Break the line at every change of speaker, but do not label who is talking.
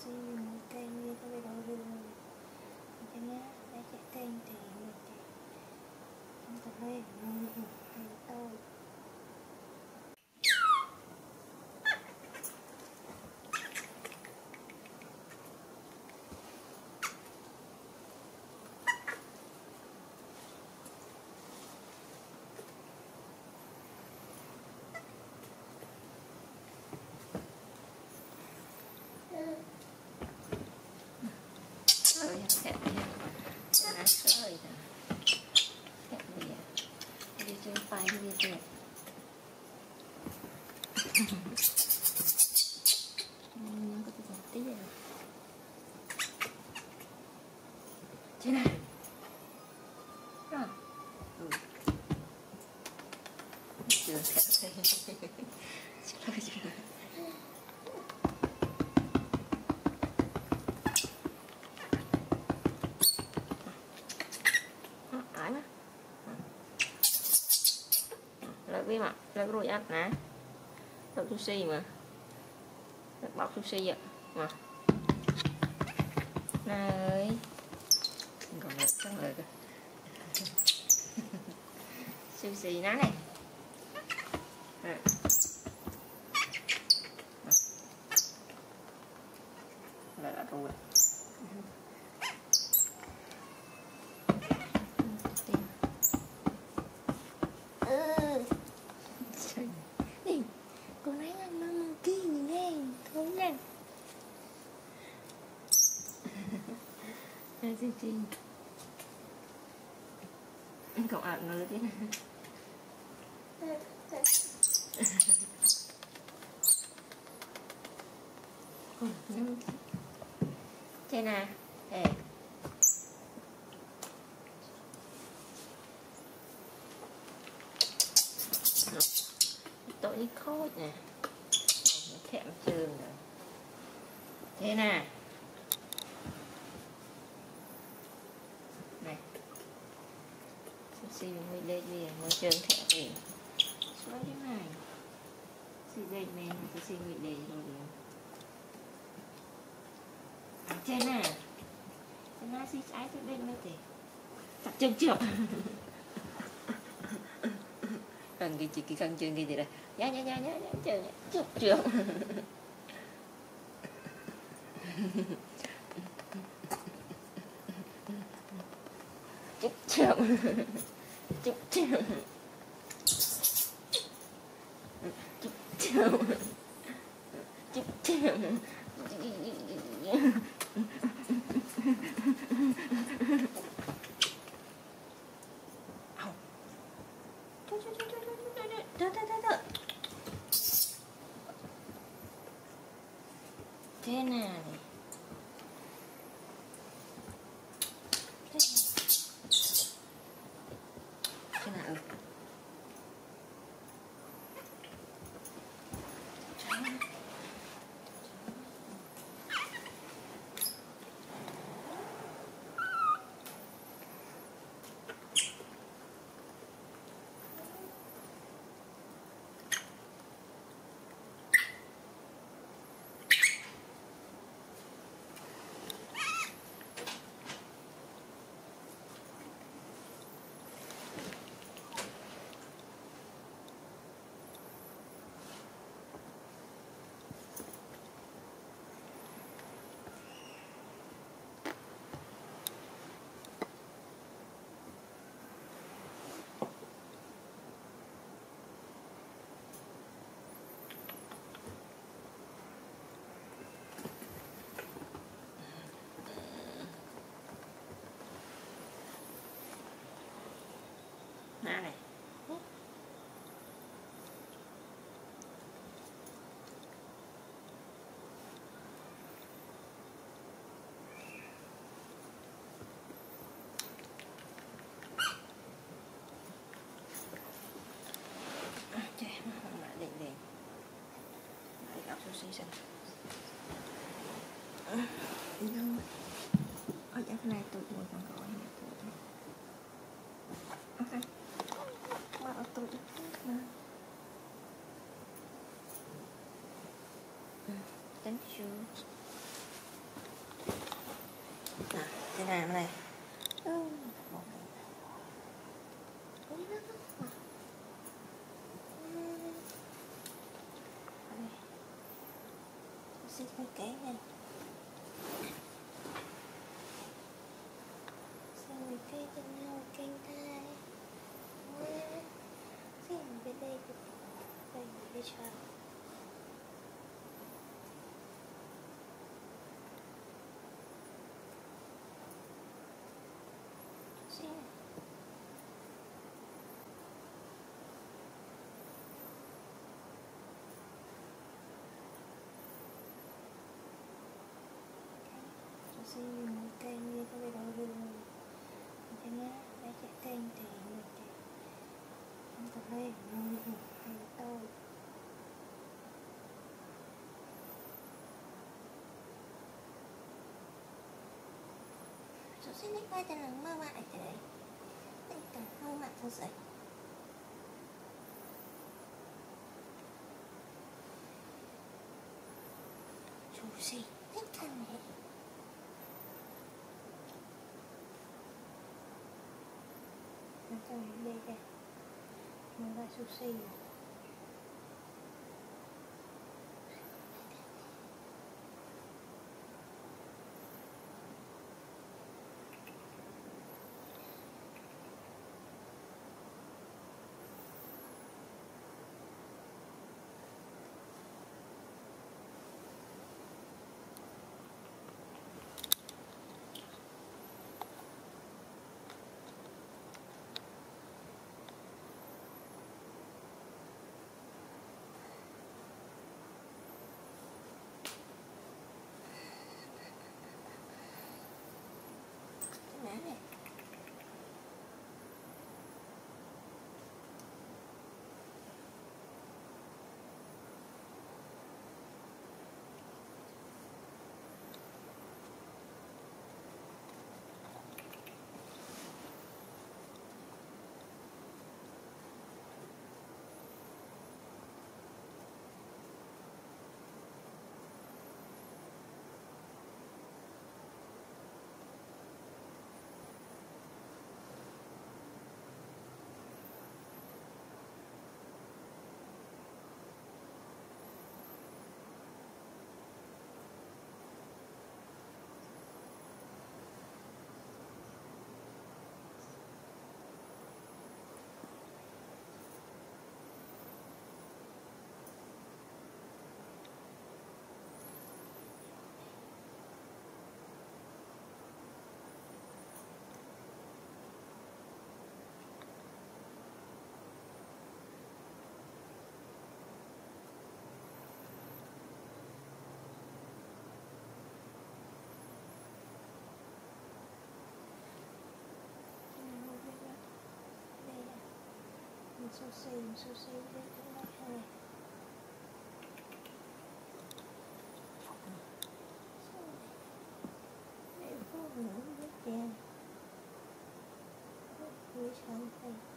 subscribe một kênh như các video rồi cho nhé, để chạy kênh thì mình chạy trong tập này thì tôi
hẹp lá sợi hẹp đi trên tay đi đẹp có cái một tí rồi trên này rồi chưa hẹp lợi mà lợi rồi ăn nè đậu sushi mà bọc sushi vậy mà này còn được xong rồi sushi nó này lại đã rồi
con ấy ăn mama kia nghe không nè
xin xin cậu ăn nó thế này thế nào để tội khôi nè thẹm trường rồi thế nào này sushi mình lên gì mới trường thẹm gì xoay thế này sushi đây men sushi mình để rồi đi thế nào thế nào sushi trái thế đây mới để tập trường trường cần cái chỉ cái cần trường cái gì đây nhá trường trường chúc trường chúc trường chúc trường chúc trường thế nào này thế nào này để ốc sushi xem đâu ở chắc này tụi mình còn gọi nè ok mà ở tụi mà thank you
thế nào này. Xin cái kế này. Xin cái kế cho nhau kênh thai. Xin bên đây để cho. Xin. Xin một kênh như các video luôn cho nhé, để chạy kênh thì mình chạy không tập lên hay tôi số xin nick quay tên là mơ mại thế đấy tình cảm mơ mại thật sự chủ gì thích thân này. Nó cho mình đây kìa. Nó là sushi. Này. Sushi với cái này này. Để vô nữa với chè. Với sáng